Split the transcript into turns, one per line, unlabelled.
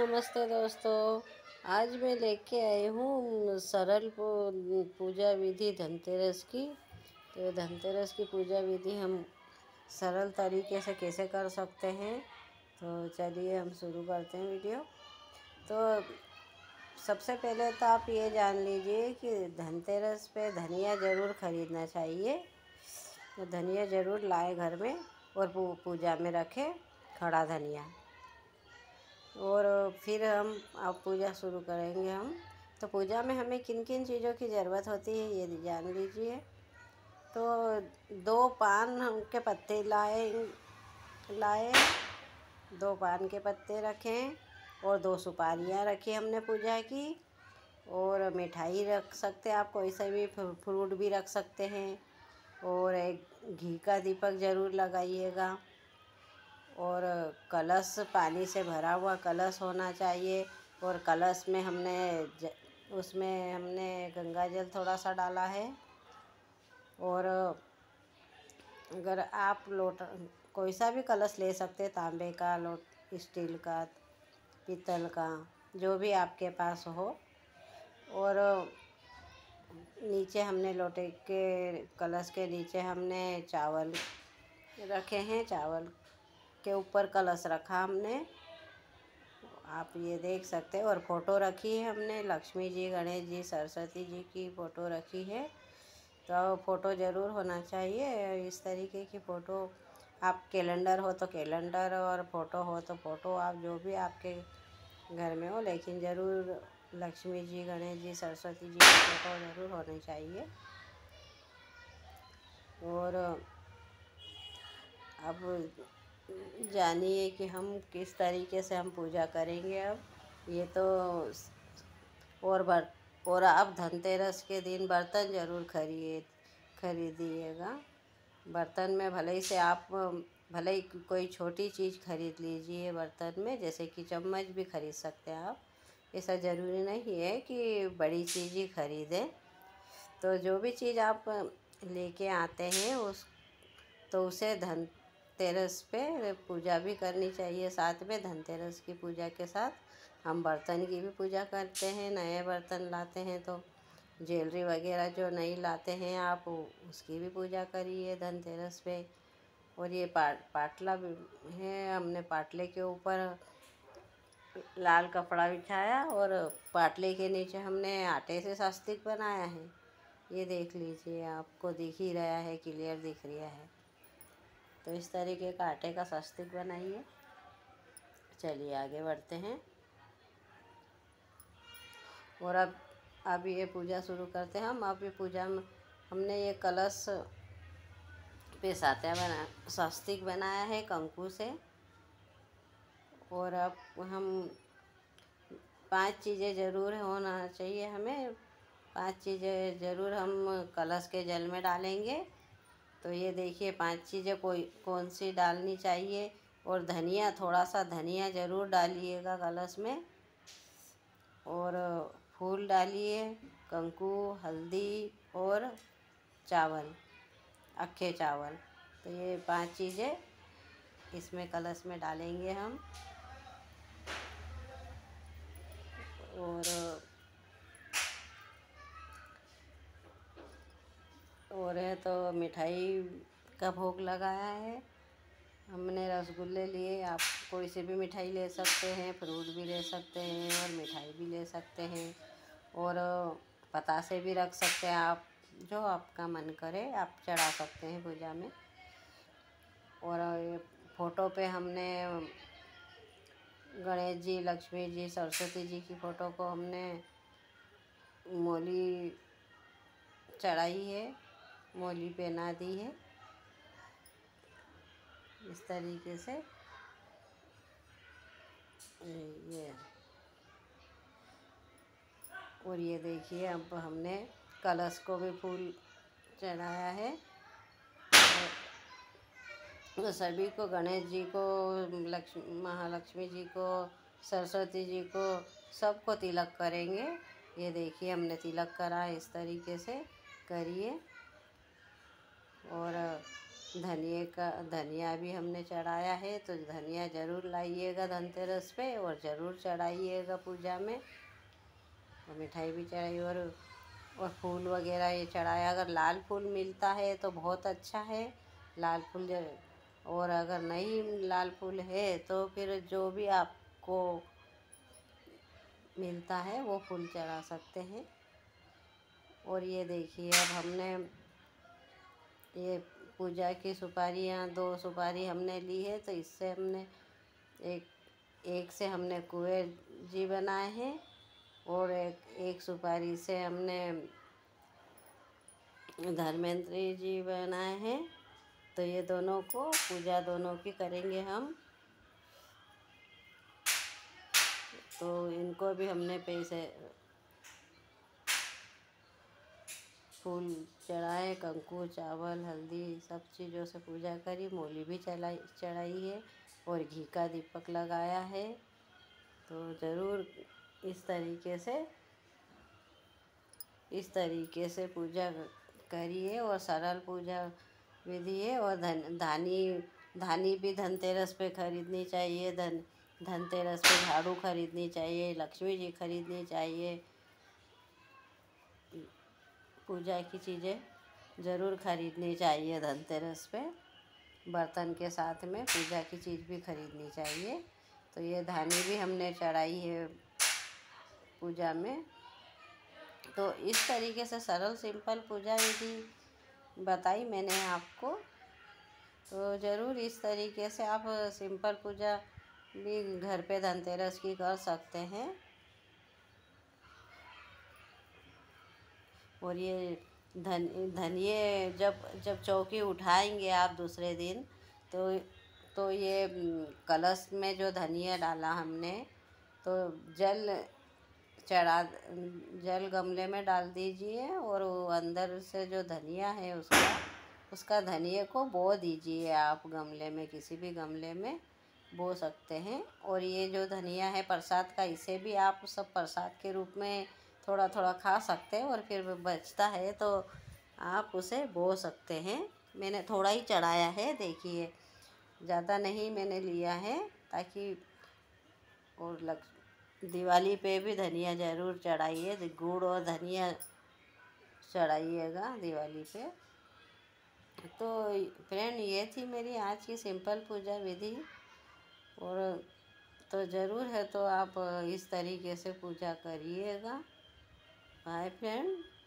नमस्ते दोस्तों। आज मैं लेके आई हूँ सरल पूजा विधि धनतेरस की। तो धनतेरस की पूजा विधि हम सरल तरीके से कैसे कर सकते हैं, तो चलिए हम शुरू करते हैं वीडियो। तो सबसे पहले तो आप ये जान लीजिए कि धनतेरस पे धनिया ज़रूर ख़रीदना चाहिए। तो धनिया ज़रूर लाए घर में और पूजा में रखें, खड़ा धनिया। और फिर हम अब पूजा शुरू करेंगे हम। तो पूजा में हमें किन किन चीज़ों की ज़रूरत होती है ये जान लीजिए। तो 2 पान के पत्ते लाए 2 पान के पत्ते रखें और 2 सुपारियाँ रखी हमने पूजा की। और मिठाई रख सकते हैं, आप कोई सा भी फ्रूट भी रख सकते हैं। और एक घी का दीपक ज़रूर लगाइएगा। और कलश, पानी से भरा हुआ कलश होना चाहिए। और कलश में उसमें हमने गंगा जल थोड़ा सा डाला है। और अगर आप कोई सा भी कलश ले सकते हैं, तांबे का, स्टील का, पीतल का, जो भी आपके पास हो। और नीचे हमने लोटे के कलश के नीचे हमने चावल रखे हैं, चावल के ऊपर कलश रखा हमने, आप ये देख सकते हैं। और फ़ोटो रखी है हमने, लक्ष्मी जी, गणेश जी, सरस्वती जी की फ़ोटो रखी है। तो फ़ोटो ज़रूर होना चाहिए, इस तरीके की फ़ोटो। आप कैलेंडर हो तो कैलेंडर, और फ़ोटो हो तो फ़ोटो, आप जो भी आपके घर में हो, लेकिन ज़रूर लक्ष्मी जी, गणेश जी, सरस्वती जी की फ़ोटो ज़रूर होनी चाहिए। और अब जानिए कि हम किस तरीके से हम पूजा करेंगे अब। ये तो और अब धनतेरस के दिन बर्तन ज़रूर खरीदिएगा। बर्तन में भले ही कोई छोटी चीज़ खरीद लीजिए बर्तन में, जैसे कि चम्मच भी खरीद सकते हैं आप। ऐसा ज़रूरी नहीं है कि बड़ी चीज़ ही खरीदें। तो जो भी चीज़ आप लेके आते हैं उसे धनतेरस पे पूजा भी करनी चाहिए। साथ में धनतेरस की पूजा के साथ हम बर्तन की भी पूजा करते हैं। नए बर्तन लाते हैं तो ज्वेलरी वगैरह जो नहीं लाते हैं आप, उसकी भी पूजा करिए धनतेरस पे। और ये पाटला भी है, हमने पाटले के ऊपर लाल कपड़ा बिछाया और पाटले के नीचे हमने आटे से स्वस्तिक बनाया है। ये देख लीजिए, आपको दिख ही रहा है, क्लियर दिख रहा है। तो इस तरीके का आटे का स्वस्तिक बनाइए। चलिए आगे बढ़ते हैं। और अब ये पूजा शुरू करते हैं हम। अब ये पूजा में हमने ये कलश पे स्वस्तिक बनाया है कंकु से। और अब हम 5 चीज़ें ज़रूर होना चाहिए हमें। 5 चीज़ें ज़रूर हम कलश के जल में डालेंगे। तो ये देखिए 5 चीज़ें कौन सी डालनी चाहिए। और धनिया, थोड़ा सा धनिया ज़रूर डालिएगा कलश में। और फूल डालिए, कंकु, हल्दी और चावल, अक्खे चावल। तो ये 5 चीज़ें इसमें कलश में डालेंगे हम। और है तो मिठाई का भोग लगाया है हमने। रसगुल्ले लिए, आप कोई से भी मिठाई ले सकते हैं, फ्रूट भी ले सकते हैं और मिठाई भी ले सकते हैं। और पतासे भी रख सकते हैं आप, जो आपका मन करे आप चढ़ा सकते हैं पूजा में। और फ़ोटो पे हमने गणेश जी, लक्ष्मी जी, सरस्वती जी की फ़ोटो को हमने मोली चढ़ाई है, मोली पहना दी है, इस तरीके से। ये और ये देखिए, अब हमने कलश को भी फूल चढ़ाया है। तो सभी को, गणेश जी को, महालक्ष्मी जी को, सरस्वती जी को, सबको तिलक करेंगे। ये देखिए हमने तिलक करा है, इस तरीके से करिए। और धनिया भी हमने चढ़ाया है, तो धनिया ज़रूर लाइएगा धनतेरस पे और ज़रूर चढ़ाइएगा पूजा में। और मिठाई भी चढ़ाई और फूल वगैरह ये चढ़ाया। अगर लाल फूल मिलता है तो बहुत अच्छा है, लाल फूल और अगर नहीं लाल फूल है तो फिर जो भी आपको मिलता है वो फूल चढ़ा सकते हैं। और ये देखिए, अब हमने ये पूजा की सुपारियाँ 2 सुपारी हमने ली है, तो इससे हमने एक से हमने कुंवर जी बनाए हैं और एक सुपारी से हमने धर्मेंद्र जी बनाए हैं। तो ये दोनों को पूजा दोनों की करेंगे हम। तो इनको भी हमने पैसे फूल चढ़ाए, कंकु चावल हल्दी सब चीज़ों से पूजा करी, मूली भी चढ़ाई है और घी का दीपक लगाया है। तो ज़रूर इस तरीके से पूजा करिए और सरल पूजा विधि है। और धानी भी धनतेरस पे खरीदनी चाहिए। धनतेरस पे झाड़ू खरीदनी चाहिए, लक्ष्मी जी खरीदनी चाहिए। पूजा की चीज़ें ज़रूर खरीदनी चाहिए धनतेरस पे। बर्तन के साथ में पूजा की चीज़ भी खरीदनी चाहिए। तो ये धानी भी हमने चढ़ाई है पूजा में। तो इस तरीके से सरल सिंपल पूजा विधि बताई मैंने आपको। तो ज़रूर इस तरीके से आप सिंपल पूजा भी घर पे धनतेरस की कर सकते हैं। और ये धनिये जब चौकी उठाएंगे आप दूसरे दिन, तो ये कलश में जो धनिया डाला हमने, तो जल गमले में डाल दीजिए और वो अंदर से जो धनिया है उसका धनिये को बो दीजिए। आप गमले में, किसी भी गमले में बो सकते हैं। और ये जो धनिया है प्रसाद का, इसे भी आप सब प्रसाद के रूप में थोड़ा थोड़ा खा सकते हैं। और फिर बचता है तो आप उसे बो सकते हैं। मैंने थोड़ा ही चढ़ाया है, देखिए ज़्यादा नहीं मैंने लिया है, ताकि और दिवाली पे भी धनिया ज़रूर चढ़ाइए, गुड़ और धनिया चढ़ाइएगा दिवाली पे। तो फ्रेंड, ये थी मेरी आज की सिंपल पूजा विधि। और तो ज़रूर है तो आप इस तरीके से पूजा करिएगा। Bye friend.